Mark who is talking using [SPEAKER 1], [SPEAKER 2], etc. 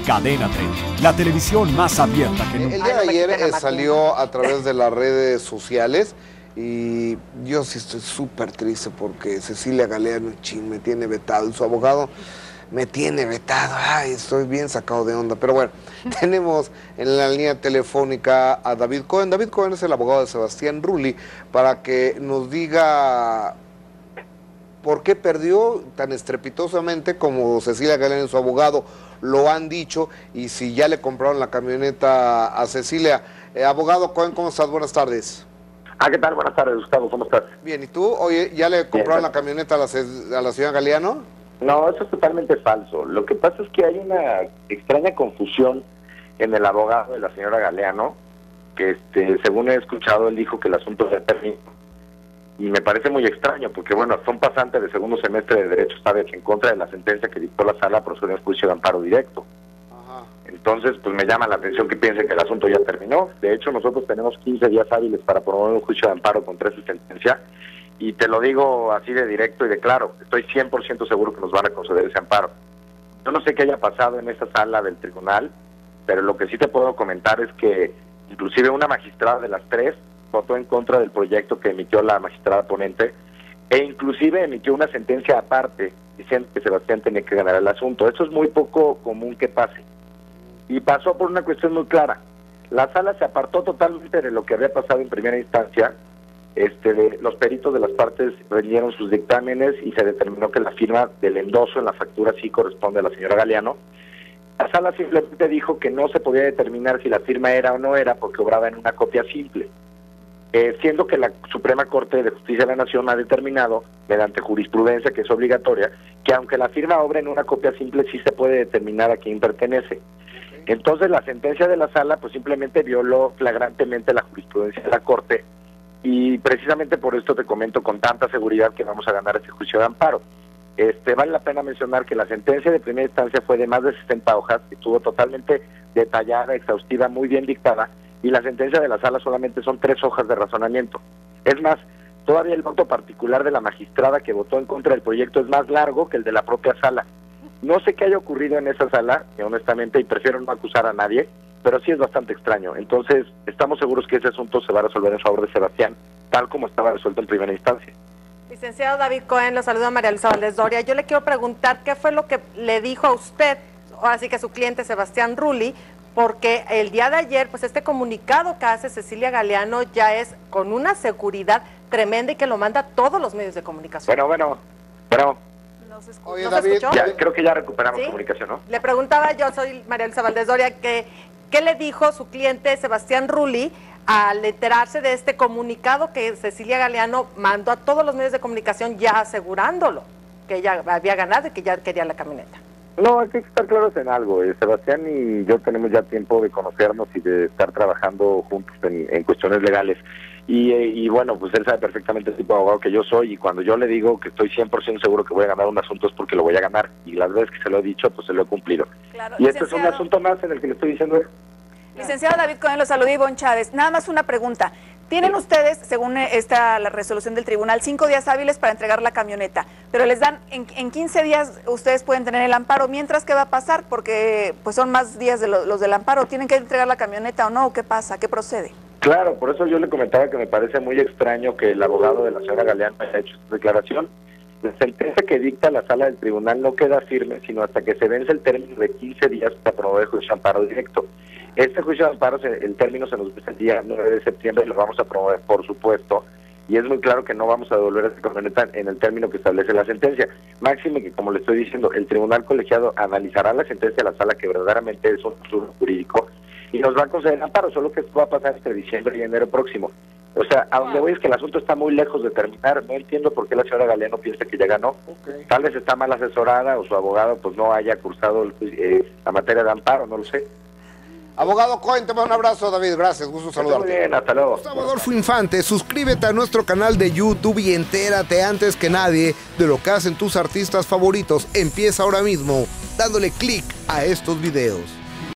[SPEAKER 1] Cadena 30, la televisión más abierta que nunca.
[SPEAKER 2] El día de ayer salió a través de las redes sociales y yo sí estoy súper triste porque Cecilia Galeano, me tiene vetado y su abogado me tiene vetado. Ay, estoy bien sacado de onda. Pero bueno, tenemos en la línea telefónica a David Cohen. David Cohen es el abogado de Sebastián Rulli para que nos diga por qué perdió tan estrepitosamente como Cecilia Galeano y su abogado lo han dicho, y si ya le compraron la camioneta a Cecilia. Abogado Cohen, ¿cómo estás? Buenas tardes.
[SPEAKER 3] ¿Qué tal? Buenas tardes, Gustavo, ¿cómo estás?
[SPEAKER 2] Bien, ¿y tú? Oye, ¿ya le compraron la camioneta a la señora Galeano?
[SPEAKER 3] No, eso es totalmente falso. Lo que pasa es que hay una extraña confusión en el abogado de la señora Galeano, que según he escuchado, él dijo que el asunto se terminó. Y me parece muy extraño, porque bueno, son pasantes de segundo semestre de Derecho, sabes, en contra de la sentencia que dictó la sala procedió al juicio de amparo directo. Ajá. Entonces, pues me llama la atención que piensen que el asunto ya terminó. De hecho, nosotros tenemos 15 días hábiles para promover un juicio de amparo contra esa sentencia, y te lo digo así de directo y de claro, estoy 100% seguro que nos van a conceder ese amparo. Yo no sé qué haya pasado en esa sala del tribunal, pero lo que sí te puedo comentar es que inclusive una magistrada de las 3 votó en contra del proyecto que emitió la magistrada ponente, e inclusive emitió una sentencia aparte diciendo que Sebastián tenía que ganar el asunto. Esto es muy poco común que pase, y pasó por una cuestión muy clara. La sala se apartó totalmente de lo que había pasado en primera instancia. Los peritos de las partes rindieron sus dictámenes y se determinó que la firma del endoso en la factura sí corresponde a la señora Galeano. La sala simplemente dijo que no se podía determinar si la firma era o no era porque obraba en una copia simple. Siendo que la Suprema Corte de Justicia de la Nación ha determinado, mediante jurisprudencia que es obligatoria, que aunque la firma obre en una copia simple, sí se puede determinar a quién pertenece. Entonces la sentencia de la sala pues simplemente violó flagrantemente la jurisprudencia de la Corte, y precisamente por esto te comento con tanta seguridad que vamos a ganar este juicio de amparo. Vale la pena mencionar que la sentencia de primera instancia fue de más de 60 hojas, que estuvo totalmente detallada, exhaustiva, muy bien dictada, y la sentencia de la sala solamente son 3 hojas de razonamiento. Es más, todavía el voto particular de la magistrada que votó en contra del proyecto es más largo que el de la propia sala. No sé qué haya ocurrido en esa sala, honestamente, y prefiero no acusar a nadie, pero sí es bastante extraño. Entonces, estamos seguros que ese asunto se va a resolver en favor de Sebastián, tal como estaba resuelto en primera instancia.
[SPEAKER 4] Licenciado David Cohen, lo saluda María Luisa Valdés Doria. Yo le quiero preguntar qué fue lo que le dijo a usted, o así que a su cliente Sebastián Rulli, porque el día de ayer, pues este comunicado que hace Cecilia Galeano ya es con una seguridad tremenda y que lo manda a todos los medios de comunicación.
[SPEAKER 3] Bueno.
[SPEAKER 2] Oye, David,
[SPEAKER 3] creo que ya recuperamos
[SPEAKER 4] ¿sí?
[SPEAKER 3] Comunicación, ¿no?
[SPEAKER 4] Le preguntaba, yo soy María Luisa Valdés Doria, que ¿qué le dijo su cliente Sebastián Rulli al enterarse de este comunicado que Cecilia Galeano mandó a todos los medios de comunicación ya asegurándolo, que ella había ganado y que ya quería la camioneta?
[SPEAKER 3] No, hay que estar claros en algo. Sebastián y yo tenemos ya tiempo de conocernos y de estar trabajando juntos en cuestiones legales. Y bueno, pues él sabe perfectamente el tipo de abogado que yo soy, y cuando yo le digo que estoy 100% seguro que voy a ganar un asunto es porque lo voy a ganar, y las veces que se lo he dicho, pues se lo he cumplido.
[SPEAKER 5] Claro,
[SPEAKER 3] y este es un asunto más en el que le estoy diciendo eso.
[SPEAKER 5] Licenciado David Cohen, lo saluda Ivonne Chávez. Nada más una pregunta. Tienen ustedes, según la resolución del tribunal, 5 días hábiles para entregar la camioneta, pero les dan, en 15 días ustedes pueden tener el amparo. Mientras, ¿qué va a pasar? Porque pues son más días de los del amparo. ¿Tienen que entregar la camioneta o no? ¿Qué pasa? ¿Qué procede?
[SPEAKER 3] Claro, por eso yo le comentaba que me parece muy extraño que el abogado de la señora Galeano haya hecho esta declaración. La sentencia que dicta la sala del tribunal no queda firme sino hasta que se vence el término de 15 días para promover el juicio de amparo directo. Este juicio de amparo, el término se nos vence el día 9 de septiembre y lo vamos a promover, por supuesto, y es muy claro que no vamos a devolver esta camioneta en el término que establece la sentencia. Máxime que, como le estoy diciendo, el tribunal colegiado analizará la sentencia de la sala, que verdaderamente es un asunto jurídico, y nos va a conceder amparo, solo que esto va a pasar entre diciembre y enero próximo. O sea, a donde voy es que el asunto está muy lejos de terminar. No entiendo por qué la señora Galeano piensa que ya ganó. Tal vez está mal asesorada o su abogado pues no haya cursado la materia de amparo, no lo sé.
[SPEAKER 2] Abogado Cohen, te mando un abrazo, David. Gracias, gusto saludarte.
[SPEAKER 3] Muy bien, hasta luego.
[SPEAKER 2] Gustavo Adolfo Infante, suscríbete a nuestro canal de YouTube y entérate antes que nadie de lo que hacen tus artistas favoritos. Empieza ahora mismo dándole clic a estos videos.